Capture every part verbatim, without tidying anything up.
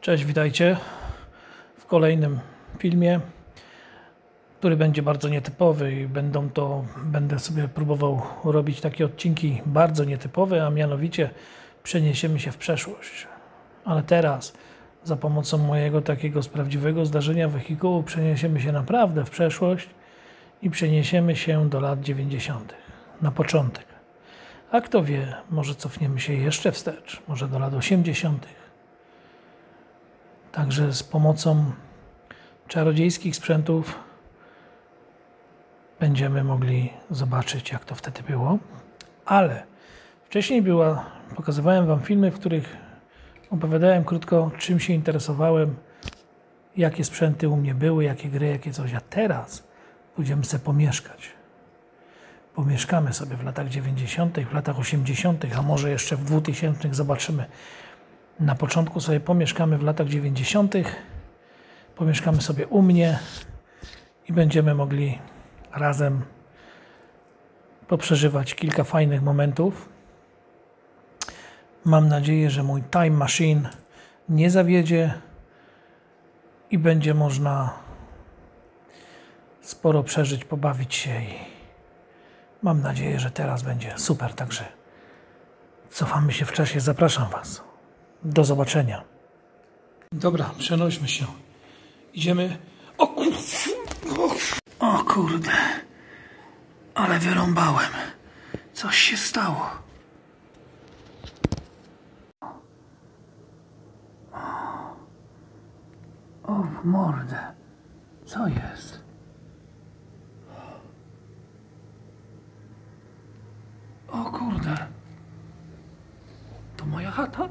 Cześć, witajcie w kolejnym filmie, który będzie bardzo nietypowy i będą to, będę sobie próbował robić takie odcinki bardzo nietypowe, a mianowicie przeniesiemy się w przeszłość. Ale teraz za pomocą mojego takiego z prawdziwego zdarzenia wehikułu przeniesiemy się naprawdę w przeszłość i przeniesiemy się do lat dziewięćdziesiątych. Na początek. A kto wie, może cofniemy się jeszcze wstecz, może do lat osiemdziesiątych. Także z pomocą czarodziejskich sprzętów będziemy mogli zobaczyć, jak to wtedy było. Ale wcześniej była, pokazywałem Wam filmy, w których opowiadałem krótko, czym się interesowałem, jakie sprzęty u mnie były, jakie gry, jakie coś. A teraz pójdziemy sobie pomieszkać. Pomieszkamy sobie w latach dziewięćdziesiątych, w latach osiemdziesiątych, a może jeszcze w dwutysięcznych, zobaczymy. Na początku sobie pomieszkamy w latach dziewięćdziesiątych, pomieszkamy sobie u mnie i będziemy mogli razem poprzeżywać kilka fajnych momentów. Mam nadzieję, że mój time machine nie zawiedzie i będzie można sporo przeżyć, pobawić się i mam nadzieję, że teraz będzie super. Także cofamy się w czasie, zapraszam Was. Do zobaczenia. Dobra, przenośmy się. Idziemy. O kurde. O kurde. Ale wyrąbałem. Coś się stało. O w mordę. Co jest? O kurde. To moja chata?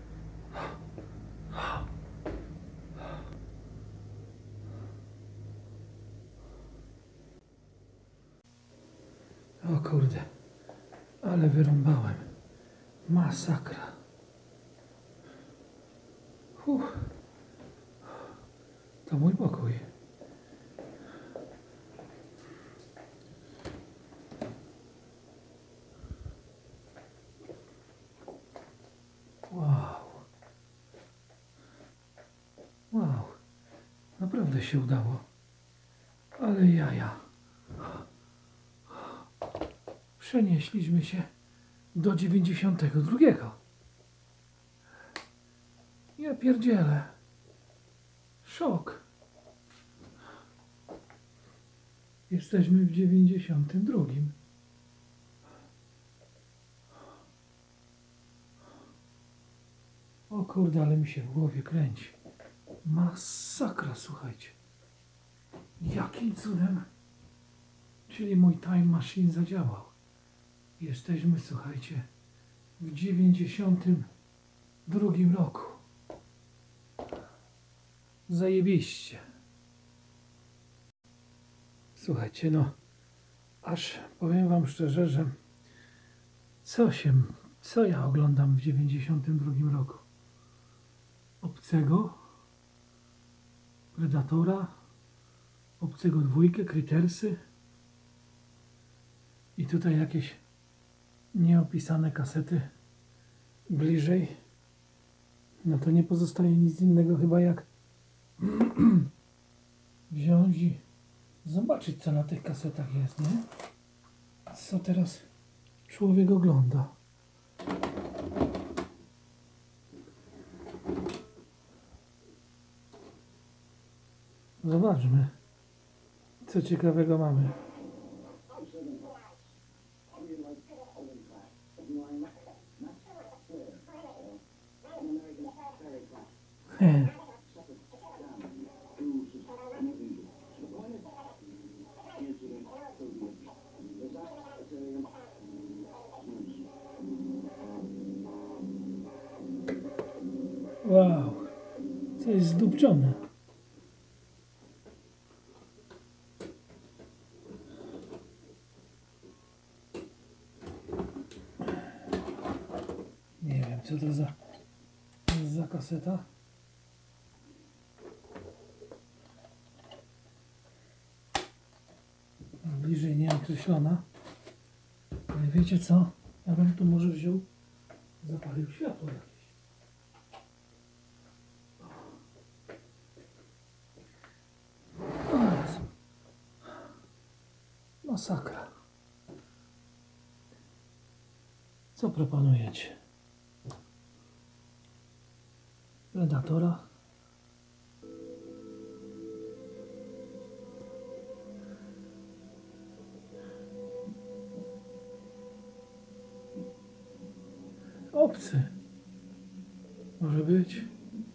O kurde, ale wyrąbałem. Masakra. Uff. To mój pokój. Wow. Wow. Naprawdę się udało. Ale jaja. Przenieśliśmy się do dziewięćdziesiątego drugiego. Ja pierdzielę. Szok. Jesteśmy w dziewięćdziesiątym drugim. O kurde, ale mi się w głowie kręci. Masakra, słuchajcie. Jakim cudem? Czyli mój time machine zadziałał. Jesteśmy, słuchajcie, w dziewięćdziesiątym drugim roku. Zajebiście. Słuchajcie, no, aż powiem Wam szczerze, że co się, co ja oglądam w dziewięćdziesiątym drugim roku? Obcego, Predatora, Obcego dwójkę, Crittersy i tutaj jakieś nieopisane kasety bliżej. No to nie pozostaje nic innego chyba jak wziąć i zobaczyć, co na tych kasetach jest, nie? Co teraz człowiek ogląda. Zobaczmy, co ciekawego mamy. He. Wow, co jest zdupczone. Nie wiem, co to za, za kaseta. Bliżej nieokreślona. Ale wiecie co? Ja bym tu może wziął, zapalił światło jakieś. Masakra. Co proponujecie? Predatora? Obcy. Może być.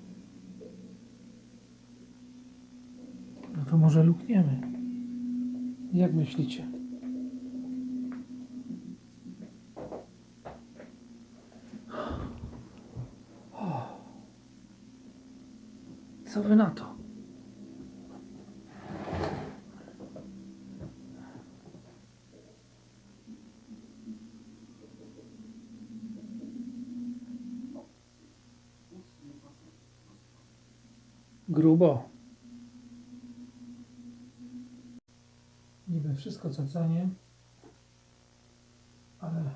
No to może lukniemy. Jak myślicie? O. Co wy na to? Grubo. Niby wszystko co cenię, ale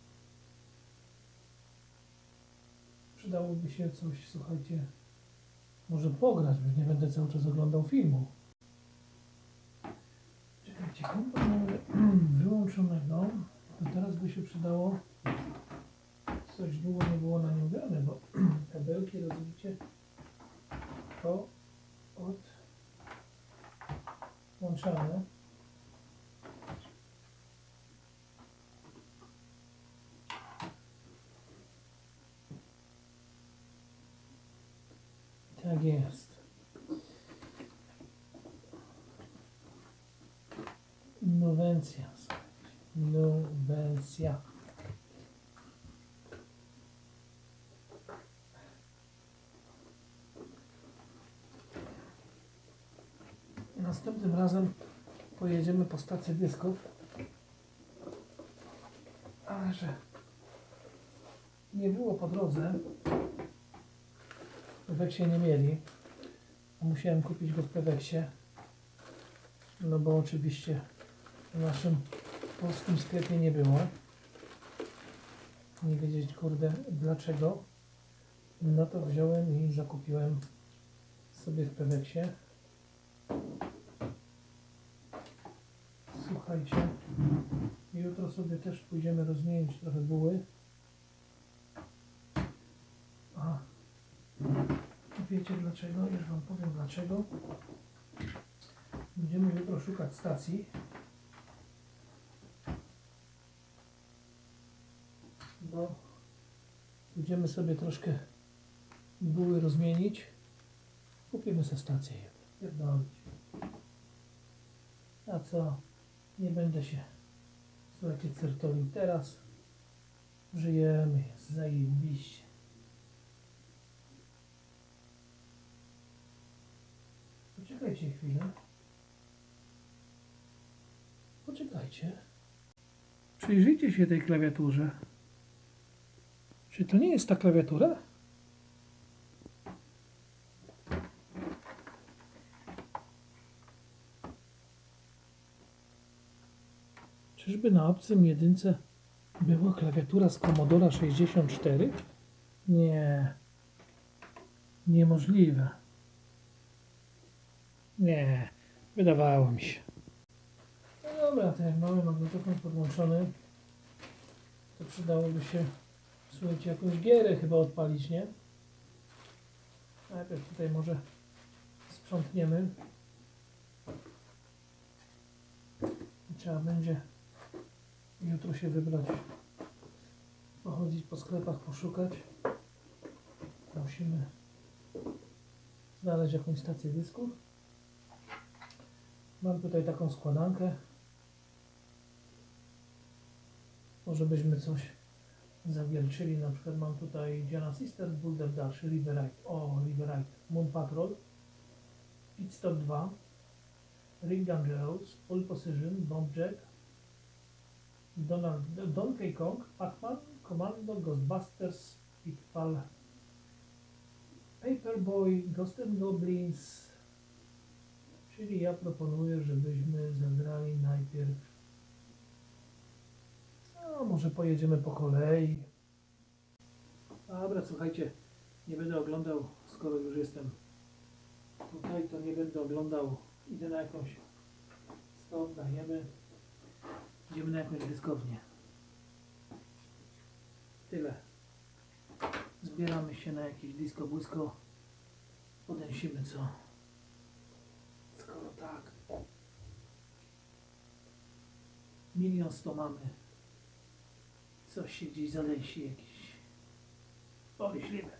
przydałoby się coś, słuchajcie, może pograć, już nie będę cały czas oglądał filmu. Czekajcie, kompa mamy wyłączonego, to teraz by się przydało, coś długo nie było na nim grane, bo kabelki, rozumiecie, to odłączane. Tak jest. Innowencja. Innowencja. Następnym razem pojedziemy po stację dysków, ale że nie było po drodze, w Peweksie nie mieli, a musiałem kupić go w Peweksie, no bo oczywiście w naszym polskim sklepie nie było. Nie wiedzieć, kurde, dlaczego. No to wziąłem i zakupiłem sobie w Peweksie. Słuchajcie, jutro sobie też pójdziemy rozmienić trochę buły. A wiecie dlaczego? Już wam powiem dlaczego. Będziemy jutro szukać stacji. Bo będziemy sobie troszkę buły rozmienić. Kupimy sobie stację. Pierdolić. A co? Nie będę się, słuchajcie, certolił teraz. Żyjemy, jest zajebiście. Poczekajcie chwilę. Poczekajcie. Przyjrzyjcie się tej klawiaturze. Czy to nie jest ta klawiatura? Czyżby na obcym jedynce była klawiatura z Commodora sześćdziesiąt cztery? Nie. Niemożliwe. Nie. Wydawało mi się. No dobra, to jak mamy magnetofon podłączony, to przydałoby się, słuchajcie, jakąś gierę chyba odpalić, nie? Najpierw tutaj może sprzątniemy. I trzeba będzie jutro się wybrać, pochodzić po sklepach, poszukać. Musimy znaleźć jakąś stację dysków. Mam tutaj taką składankę. Może byśmy coś zawierczyli. Na przykład mam tutaj Diana Sisters, Boulder Dash, Riverite, o Riverite, Moon Patrol, Pit Stop dwa, Rig Dangerous, Pole Position, Bomb Jack, Donald, Donkey Kong, Pac-Man, Commando, Ghostbusters, Pitfall, Paperboy, Ghost and Goblins. Czyli ja proponuję, żebyśmy zagrali najpierw. No, może pojedziemy po kolei. Dobra, słuchajcie, nie będę oglądał, skoro już jestem tutaj, to nie będę oglądał. Idę na jakąś stąd, dajemy. Idziemy na jakąś dyskownię. Tyle. Zbieramy się na jakieś disco błysko. Podęsimy co. Skoro tak. Milion sto mamy. Coś się gdzieś zalęsi jakiś. Pomyślimy.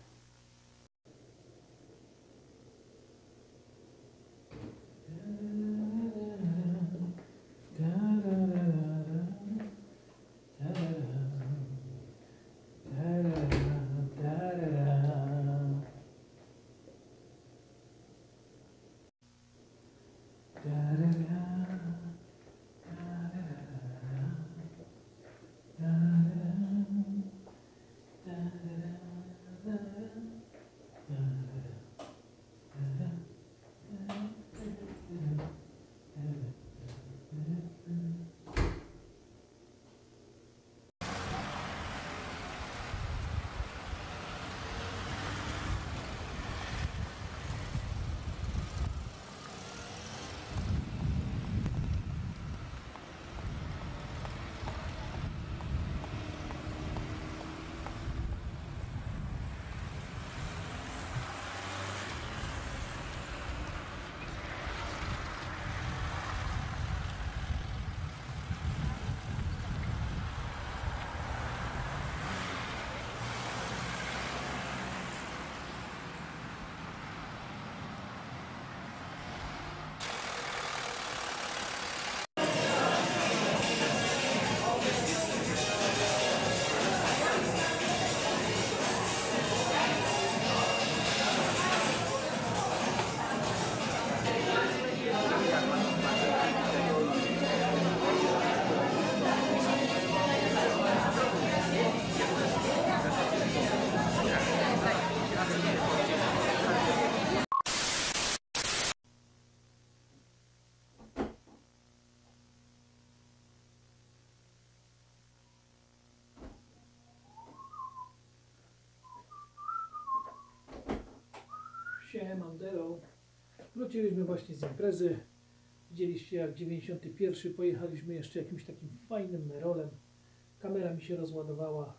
Siemandero. Wróciliśmy właśnie z imprezy. Widzieliście, jak dziewięćdziesiąty pierwszy pojechaliśmy jeszcze jakimś takim fajnym Merolem. Kamera mi się rozładowała.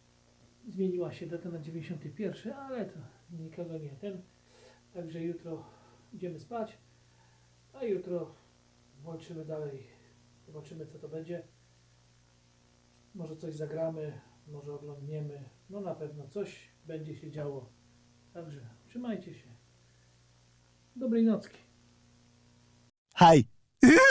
Zmieniła się data na dziewięćdziesiąty pierwszy, ale to nikogo nie ten. Także jutro idziemy spać, a jutro walczymy dalej. Zobaczymy, co to będzie. Może coś zagramy, może oglądniemy. No na pewno coś będzie się działo. Także trzymajcie się. Dobrej nocki. Hi.